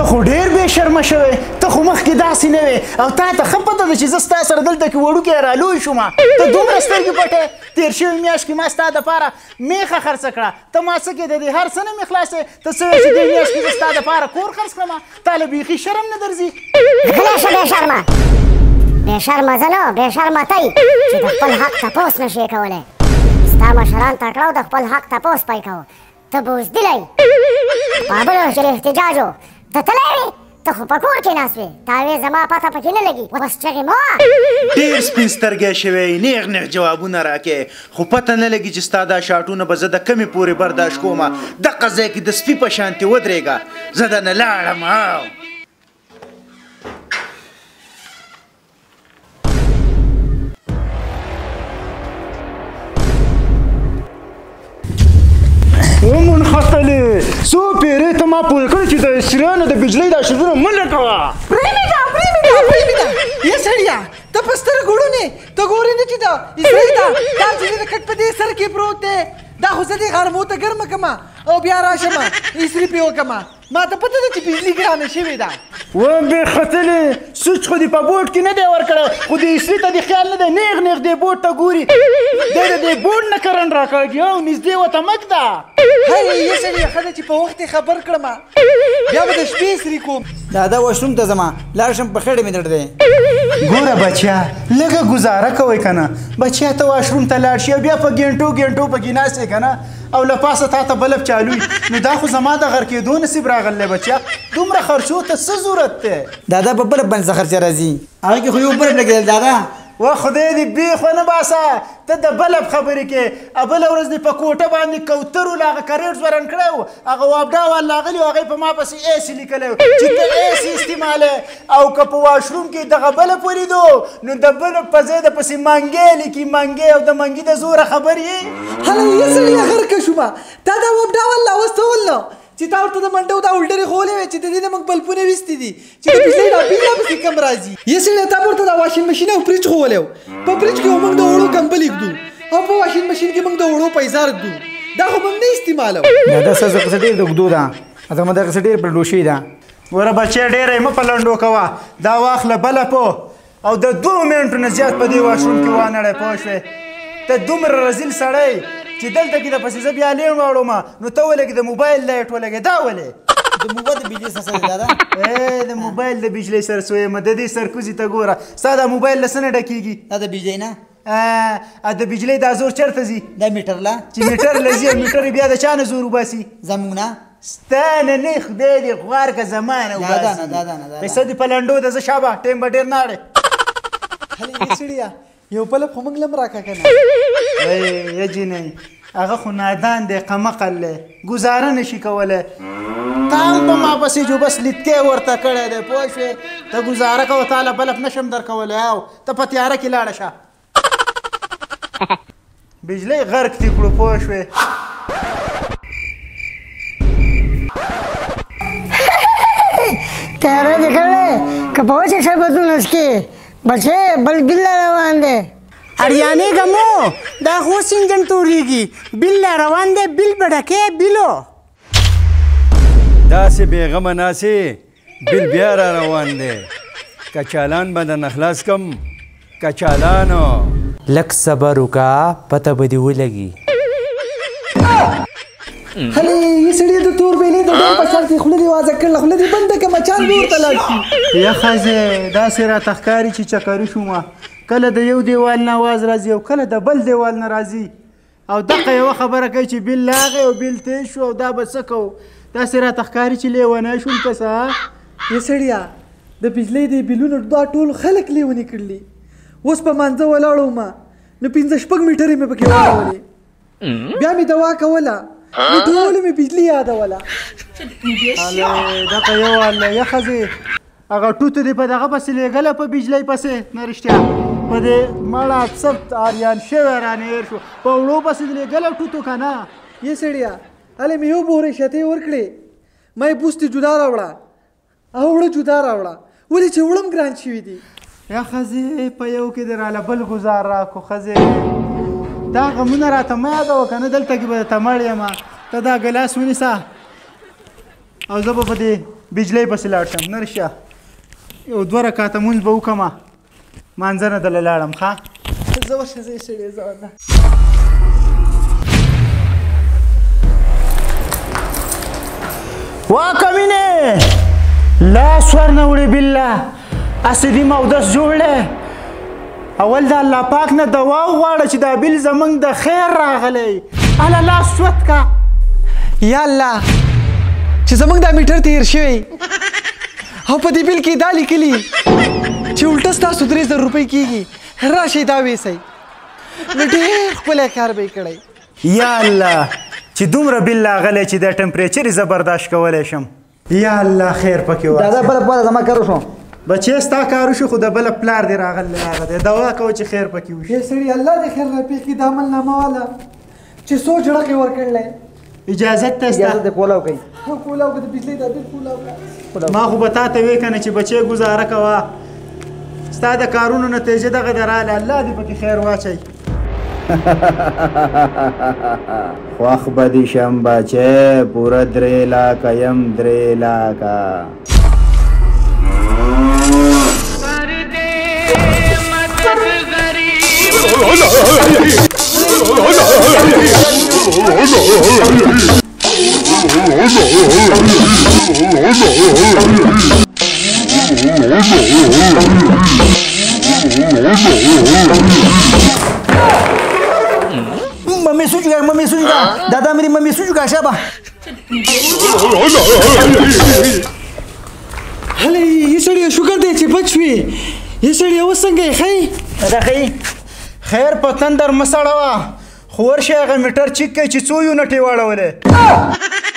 خو ډېر بې شرمه شوی ته خو مخکې داسې نه وې او تا ته ښه پته ده چې زه ستا سره دلته کې وړوکی رالوی شوم ته دومره سترګې پټې تېر شوي میاشت کې ما ستا دپاره میخه خرڅه کړه ته ما څه کې د دې هر څه نه مې خلاصې ته څه وایې چې دې میاشت کې زه ستا دپاره کور خرڅ کړم تا له بیخي شرم نه درځي غلی شه بې شرمه بې شرمه زه نه بې شرمه تی چې د خپل حق تپوس نشې کولی ستا مشران تکړه و د خپل حق تپوس پی کوو ته بوزدلی بابلو چې احتجاج و ته تلی وې ته خو په کور کې ناست وې تا وې زما پته پکې نه لګي اوس چغې مه وه ډېر سپین سترګی شوی نیغ نیغ جوابونه راکې خو پته نه لګي چې ستا دا شاټونه به زه د کمې پورې برداشت کوم دغه ځای کې د سپي په شانتې ودرېږه زه درنه لاړم منختلې څو پیرې ته ما پوه کړې چې د اسریانو د بجلۍ دا شرطونه مه لټوه پرېمېږه یا سړیه ته په سترګو ړونې ته ګورې نه چې د اسرې ته دا چې د کټ په دې سر کې پروت دی دا خو زه دې غرمو ته ګرمه کړمه او بیا راشمه اسرې پې وکړمه ما ته پته ده چې بجلي ګرانه شوې ده و بې ختلې سوچ خو دې په بوټ کې نه دی ورکړی خو د اسرې ته دې خیال نه دی نیغ نیغ دې بوټ ته ګوري دی د دې بوټ نه کرنټ راکاږي او نږدې ورته مک ده هی یې سړیه ښه ده چې په وخت یې خبر کړمه بیا به د شپې اسرې کوم دادا واشروم ته ځمه لاړ شم په خېړې مې درد دی ګوره بچیا لږه ګزاره کوئ که نه بچیا ته واشروم ته لاړ شي او بیا په ګینټو ګینټو پکې ناست یې که نه او له پاسه تا ته بلب چالوي نو دا خو زما د غر کېدو نصیب راغلی بچیا دومره خرچو ته څه ضرورت دی دادا په بلب باندې څه خرچه راځي هغه کې خو یو بلب لګېدل دادا و خدای دې بیخ ونه باسه ته د بلب خبرې کې بله ورځ دې په کوټه باندې کوترو له هغه کریټ ځورن کړی و هغه وابډا وال راغلي و هغې په ما پسې ایسي لیکلی و چې ته ایسي استعمالوې او که په واشروم کې دغه بلب ولیدو نو د بلب په ځای د پسې منګی لیکي منګی او د منګي د زوره خبر یې هله یې سړیه غرقه شومه تا دا وابډا وال راوستول نه چې تا ورته د منډو دا الټرې خولې وې چې د دې نه موږ بلپونه ویستي دي چې د بجلۍ دا بیل پسې کم راځي یې سړیه تا ورته دا واشین مشین او فریج خولی و په فریج کې موږ د اوړو کمبل ایږدو او په واشین مشین کې موږ د اوړو پیزار ږدو دا خو موږ نه استعمالوو دادا ستاسو قصه ډېر د اوږدو ده ادمه دا قصه ډېر په ډوشي ده ګوره بچی ډېره یې مه په لنډو کوه دا واخله بلپو او د 2 منټو نه زیات په دې واشروم کې وانړی پوه شوې ته دومره رزیل سړی چې دلته کې د پسې زه بیا لین واړوم نو ته ولګې د موبایل لایټ ولګې دا ولې د موبایل د بجلۍ سره څه دادا د موبایل د بجلۍ سره څه یم د دې سرکوزي ته ګوره ستا دا موبایل له څه نه ډکېږي دا د بجلۍ نه د بجلۍ دا زور چېرته ځي دا میټر له چې میټر له ځي او میټر بیا د چا نه زور وباسي زموږ نه ستا نه نه خدای دې خوار که زما نه وباسي پیسه دې په لنډو ده زه شابه ټیم به ډېر نه اړې هلې یې سړیه یو بلب خو موږ لم راکړه که نه یجینۍ هغه خو نادان دی قمقل دی ګزاره نشي کولی تا هم په ما پسې جو بس لیدکی ورته کړی دی پوه شوې ته ګزاره کوه تا له بلب نشم در کولی او ته په تیاره کې لاړه شه بجلۍ غرق دې کړو پوه شوې تیاره دې کړی که په وچه شربتونه څکې بچې بل بل روان دی اریانې ګمو دا خو سنجن توریږي بل روان دی بل به ډکې بلو داسې بېغمه ناسې بل بیا را روان دی کچالان به درنه خلاص کم کچالانو لږ صبر وکړه پته به دې ولګي هلې یې سړیه د تور بیلې د ډول په شان کې خوله دې وازه کړله خوله دې بنده که مچان به ورته لاړ شي یا ښځې داسې راته ښکاري چې چکري شومه کله د یو دیوال نه آواز راځي او کله د بل دیوال نه راځي او دغه یوه خبره کوي چې بیل لاغې او بیل تیز شو او دا به څه کوو داسې راته ښکاري چې لیونی شوم که څه یې سړیه د بجلۍ د بیلونو دا ټول خلک لیوني کړلي اوس په مانځه ولاړ وم نو 5-6 میټرې مې پکې واړولې بیا مې دوا کوله نو ټولې مې بجلي یادوله دغه یو الله یا ښځې هغه ټوتو دې په دغه پسې لېږله په بجلۍ پسې نه رښتیا په دې مړه څپت آریان شوی رانهیر شو په وړو پسې دې لېږله ټوتو که نه یې سړیه هلې مې یو بورې شتې ورکړې ما یې پوستې جدا راوړه او وړه جدا راوړه ولې چې وړم ګران شوي دي یا ښځې په یو کې دې راله بل ګزار راکړو ښځې دا غمونه راته مه یادوه که نه دلته کې به درته مړ یم ته دا ګلاس ونیسه او زه به په دې بجلی پسې لاړ شم نرشه یو 2 رکعته مونځ به وکړمه مانځه نه دله لاړم ښه زه ورشه زه یې سړی زه ورنه وا کمینې لاس ورنه وړې بالله هسې دې مودس جوړ دی اول د الله پاک نه دوا وغواړه چې دا بیل زمونږ د خیر راغلی هله لاس سوت کا یا الله چې زمونږ دا میټر تیر شوی او په دې بیل کې دا لیکلي چې الټه ستاسو 3000 روپۍ کېږي راشئ دا ویسئ نو ډېر ښکلی کار به یې کړی یا الله چې دومره بیل راغلی چې دا ټمپریچر یې زه برداشت کولی شم یا الله خیر پکې دادا بله پوهه زما کار وشو بچې ستا کار وشو خو د بله پلار دې راغلی هغه دی دوا کوه چې خیر پکې وشي ای سړي الله دې خیر راپېښ کړي د عملنامه والا چې څو جړقې ورکړلی اجازت ته ستا اجازه دې کولاو کوي کولاو که د بجلۍ دا بیل کولاو که ما خو به تا ته وې که نه چې بچې ګزاره کوه ستا د کارونو نتیجه دغه ده راله الله دې پکې خیر واچوي خوښ به دې شم بچی پوره 3 لاکه یم 3 لاکه मम्मी सो चुका दादा मेरी मम्मी सो चुका शाबा هلې یې سړی شکر دی چې بچ شوې یې سړی اوس څنګه یې ښایي راښیي خیر په تندر مه سړوه خو ورشئ هغه میټر چیک کوئ چې څو یونټ یې واړولی